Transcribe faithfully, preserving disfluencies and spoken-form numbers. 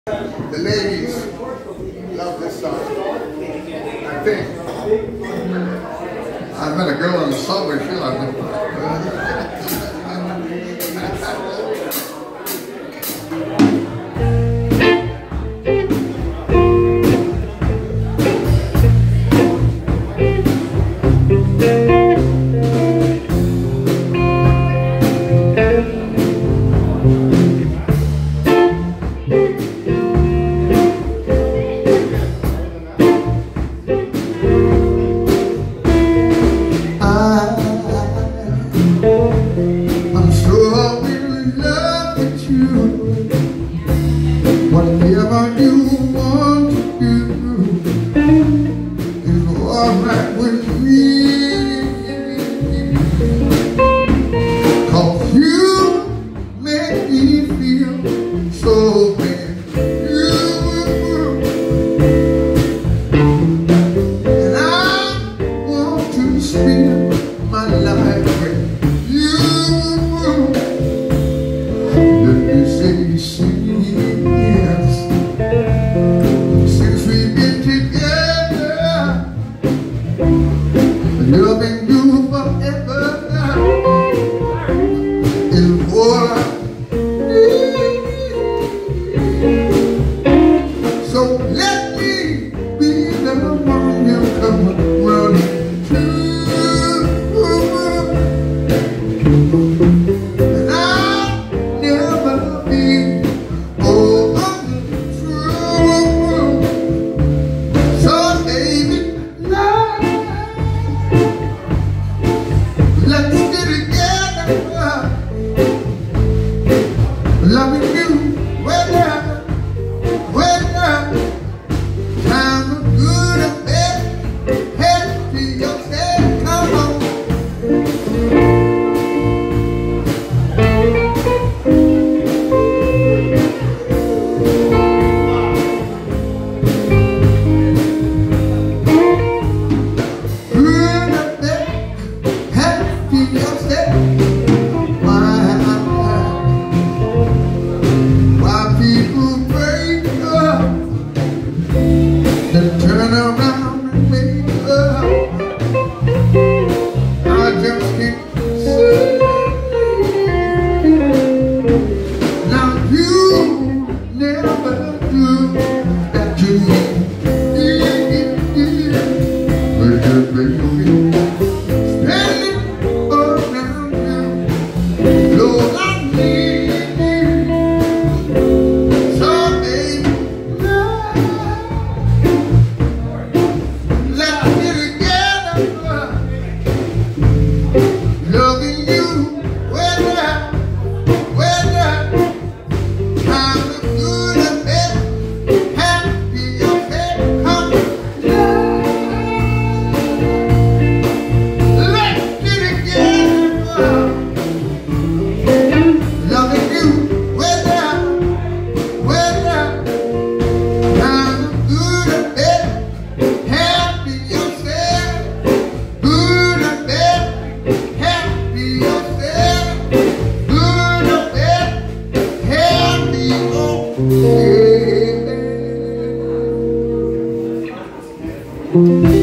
The ladies love this song, I think. I met a girl on the subway, she loved it. I'm sure we'll love with you. Whatever you want to do is alright with me. 'Cause you make me feel so bad. And I want to spend my life with you. Let me say yes. Since we've been together, loving you forever is what I need. So let me be the one you come running to. And I'll never be overthrown. So baby, love, let's get together. Loving you, whether, whether times are good or bad, head to yourself, come on. Turn around and make up. I just can't see. Now you never do that to me. But just make me standing around you. Lord, I need you. So baby, loving you, whether, whether times are good or bad, happy or bad, come let's get together. Loving you, whether, whether times are good or bad, happy or sad, good or bad. Thank you.